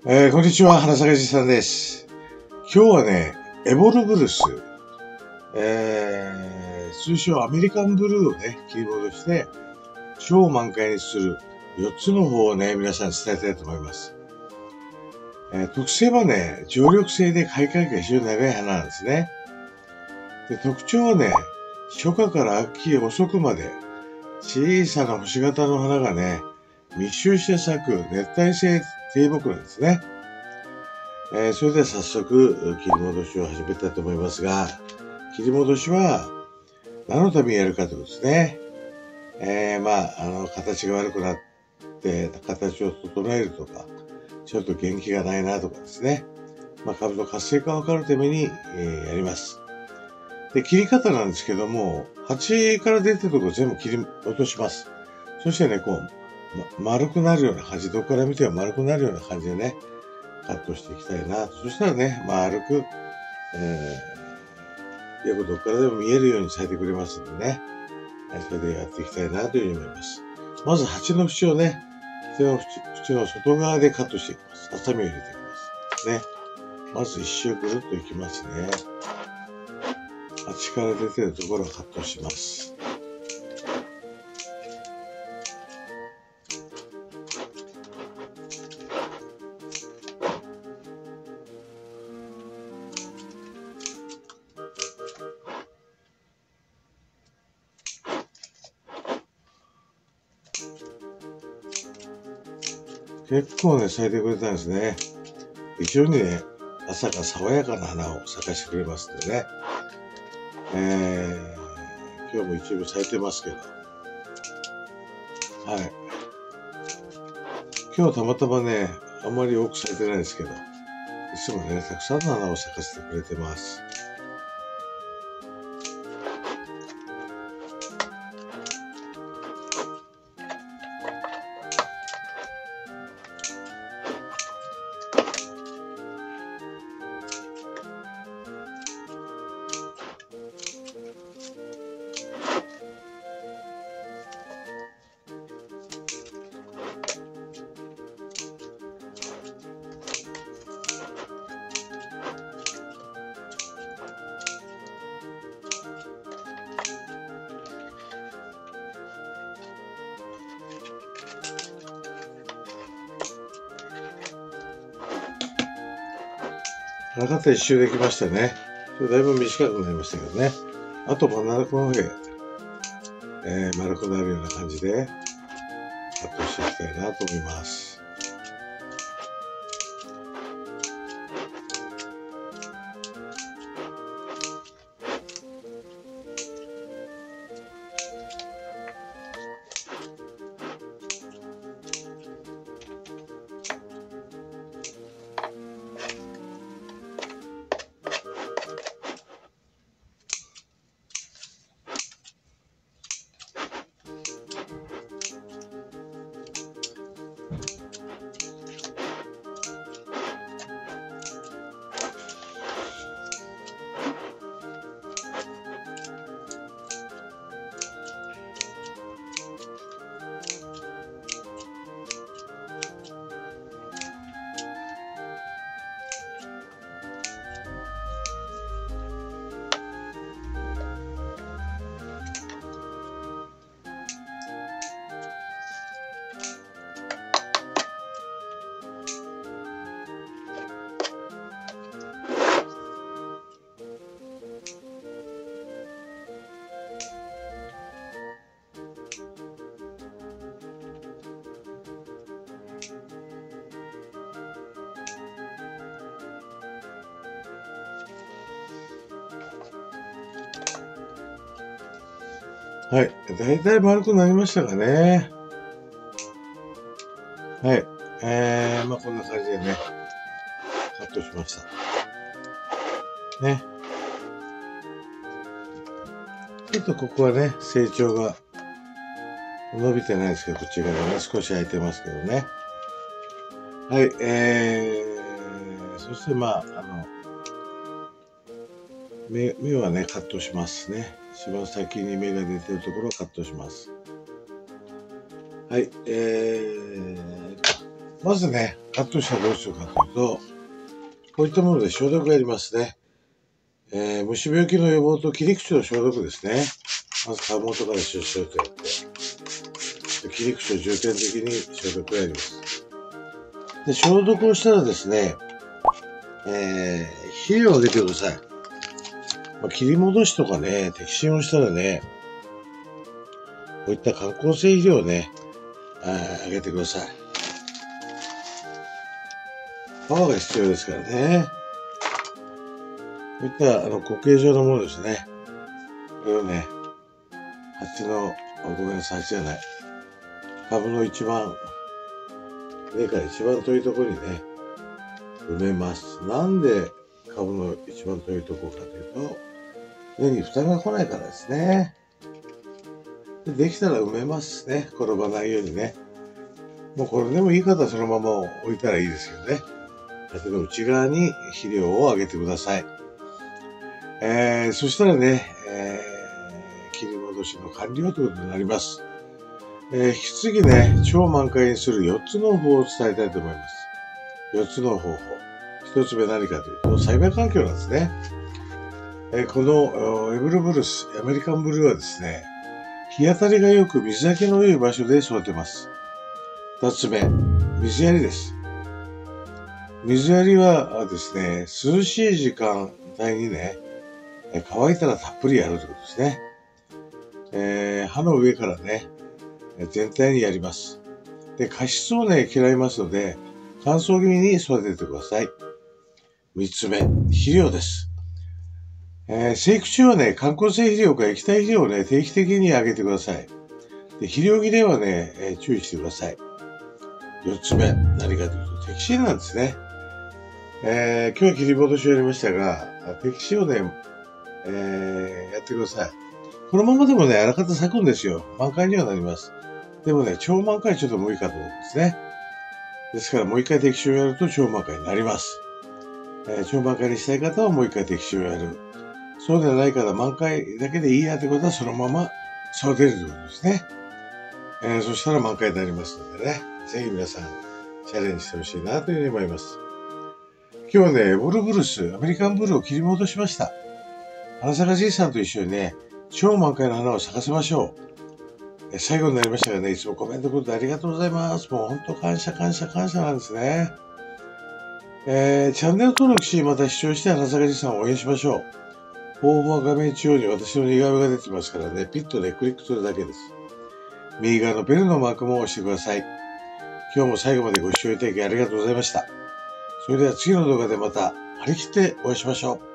こんにちは、花坂じさんです。今日はね、エボルブルス、通称アメリカンブルーをね、切り戻して、超満開にする4つの方をね、皆さんに伝えたいと思います。特性はね、常緑性で開花期が非常に長い花なんですね。で、特徴はね、初夏から秋遅くまで、小さな星型の花がね、密集して咲く熱帯性低木なんですね。それでは早速切り戻しを始めたいと思いますが、切り戻しは何のためにやるかということですね。形が悪くなって形を整えるとか、ちょっと元気がないなとかですね。株の活性化を図るために、やります。で、切り方なんですけども、鉢から出てるところ全部切り落とします。そしてね、丸くなるような感じ、どこから見ても丸くなるような感じでね、カットしていきたいな。そしたらね、丸く、よくどこからでも見えるように咲いてくれますんでね。それでやっていきたいなというふうに思います。まず鉢の縁をね、手の縁の外側でカットしていきます。ハサミを入れていきます。ね。まず一周ぐるっといきますね。鉢から出てるところをカットします。結構ね、咲いてくれたんですね。非常にね、朝が爽やかな花を咲かしてくれますんでね。今日も一部咲いてますけど。はい。今日はたまたまね、あんまり多く咲いてないですけど、いつもね、たくさんの花を咲かせてくれてます。花形一周できましたね。だいぶ短くなりましたけどね。あと真ん中の方へ、丸くなるような感じでカットしていきたいなと思います。はい。だいたい丸くなりましたかね。はい。こんな感じでね、カットしました。ね。ちょっとここはね、成長が伸びてないですけど、こっち側がね、少し空いてますけどね。はい。そして目はね、カットしますね。一番先に芽が出てるところをカットします。はい。 まずね、カットしたらどうするかというと、こういったもので消毒がやりますね。虫病気の予防と切り口の消毒ですね。まず株元からシュッシュッとやって、切り口を重点的に消毒をやります。で、消毒をしたらですね、肥料をあげてください。切り戻しとかね、摘心をしたらね、こういった観光性肥料をね、あげてください。パワーが必要ですからね。こういった固形状のものですね。これをね、ごめんなさい、鉢じゃない。株の一番、根から一番遠いところにね、埋めます。なんで株の一番遠いところかというと、根に負担が来ないからですね。できたら埋めますね。転ばないようにね。もうこれでもいい方はそのまま置いたらいいですよね。鉢の内側に肥料をあげてください。そしたらね、切り戻しの完了ということになります。次ね、超満開にする4つの方法を伝えたいと思います。4つの方法。1つ目何かというと、栽培環境なんですね。このエブルブルス、アメリカンブルーはですね、日当たりが良く水はけの良い場所で育てます。2つ目、水やりです。水やりはですね、涼しい時間帯にね、乾いたらたっぷりやるということですね。葉の上からね、全体にやります。で、加湿をね、嫌いますので、乾燥気味に育ててください。3つ目、肥料です。生育中はね、観光性肥料か液体肥料をね、定期的にあげてください。で、肥料切れはね、注意してください。4つ目、何かというと、摘心なんですね。今日は切り戻しをやりましたが、摘心をね、やってください。このままでもね、あらかた咲くんですよ。満開にはなります。でもね、超満開ちょっと無理かと思うんですね。ですからもう一回摘心をやると超満開になります。超満開にしたい方はもう一回摘心をやる。そうではないから満開だけでいいやということはそのまま育てるということですね。そしたら満開になりますのでね、ぜひ皆さんチャレンジしてほしいなというふうに思います。今日はね、エボルブルス、アメリカンブルーを切り戻しました。花咲かじいさんと一緒にね、超満開の花を咲かせましょう。最後になりましたがね、いつもコメントくれてありがとうございます。もう本当感謝感謝感謝なんですね。チャンネル登録し、また視聴して花咲かじいさんを応援しましょう。方法は画面中央に私の似顔絵が出てますからね、ピッとね、クリックするだけです。右側のベルのマークも押してください。今日も最後までご視聴いただきありがとうございました。それでは次の動画でまた張り切ってお会いしましょう。